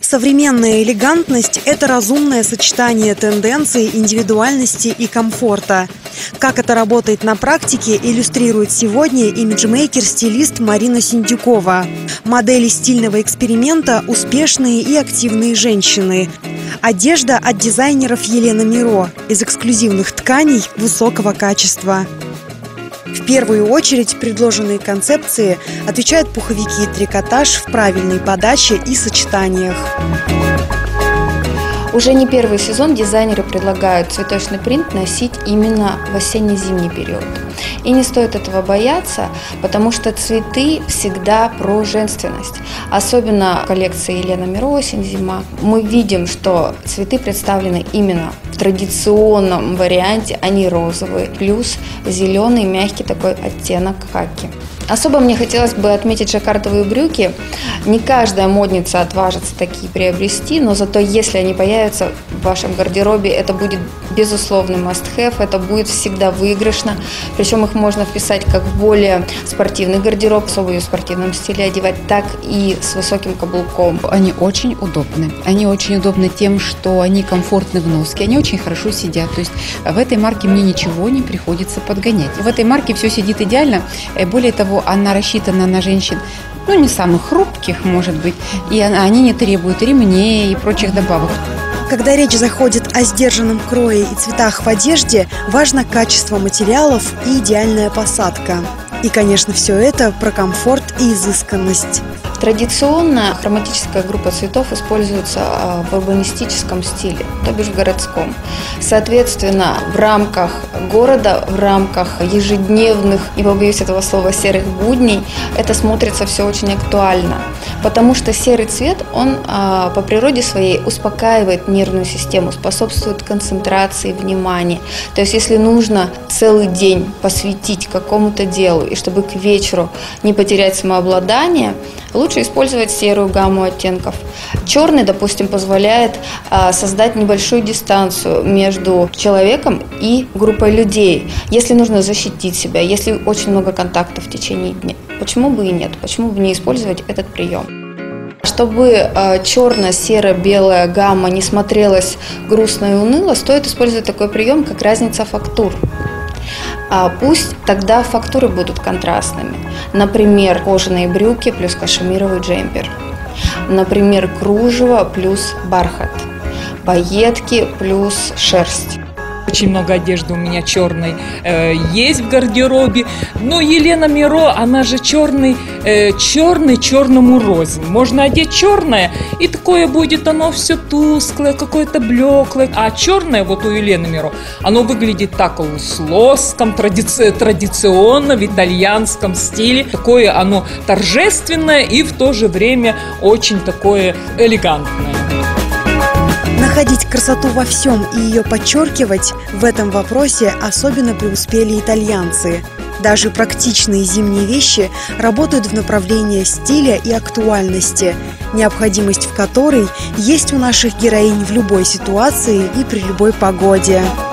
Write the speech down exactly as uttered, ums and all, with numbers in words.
Современная элегантность – это разумное сочетание тенденций, индивидуальности и комфорта. Как это работает на практике, иллюстрирует сегодня имиджмейкер-стилист Марина Синдюкова. Модели стильного эксперимента – успешные и активные женщины. Одежда от дизайнеров Елена Миро из эксклюзивных тканей высокого качества. В первую очередь предложенные концепции отвечают пуховики и трикотаж в правильной подаче и сочетаниях. Уже не первый сезон дизайнеры предлагают цветочный принт носить именно в осенне-зимний период. И не стоит этого бояться, потому что цветы всегда про женственность. Особенно в коллекции Елена Миро «Осень-зима» мы видим, что цветы представлены именно в традиционном варианте, они розовые, плюс зеленый мягкий такой оттенок хаки. Особо мне хотелось бы отметить жаккардовые брюки. Не каждая модница отважится такие приобрести, но зато если они появятся в вашем гардеробе, это будет безусловный must-have, это будет всегда выигрышно. Причем их можно вписать как в более спортивный гардероб, в особо в спортивном стиле одевать, так и с высоким каблуком. Они очень удобны. Они очень удобны тем, что они комфортны в носке, они очень хорошо сидят. То есть в этой марке мне ничего не приходится подгонять. В этой марке все сидит идеально. Более того, она рассчитана на женщин, ну, не самых хрупких, может быть, и они не требуют ремней и прочих добавок. Когда речь заходит о сдержанном крое и цветах в одежде, важно качество материалов и идеальная посадка. И, конечно, все это про комфорт и изысканность. Традиционно хроматическая группа цветов используется в урбанистическом стиле, то бишь в городском. Соответственно, в рамках города, в рамках ежедневных, не побоюсь этого слова, серых будней, это смотрится все очень актуально. Потому что серый цвет, он по природе своей успокаивает нервную систему, способствует концентрации внимания. То есть, если нужно целый день посвятить какому-то делу, и чтобы к вечеру не потерять самообладание, лучше использовать серую гамму оттенков. Черный, допустим, позволяет а, создать небольшую дистанцию между человеком и группой людей. Если нужно защитить себя, если очень много контактов в течение дня, почему бы и нет? Почему бы не использовать этот прием? Чтобы э, черно-серо-белая гамма не смотрелась грустно и уныло, стоит использовать такой прием, как разница фактур. А пусть тогда фактуры будут контрастными. Например, кожаные брюки плюс кашемировый джемпер. Например, кружево плюс бархат. Пайетки плюс шерсть. Очень много одежды у меня черной э, есть в гардеробе. Но Елена Миро, она же черный, э, черный черному рознь. Можно одеть черное, и такое будет оно все тусклое, какое-то блеклое. А черное вот у Елены Миро, оно выглядит так с лоском, традици- традиционно, в итальянском стиле. Такое оно торжественное и в то же время очень такое элегантное. Находить красоту во всем и ее подчеркивать – в этом вопросе особенно преуспели итальянцы. Даже практичные зимние вещи работают в направлении стиля и актуальности, необходимость в которой есть у наших героинь в любой ситуации и при любой погоде.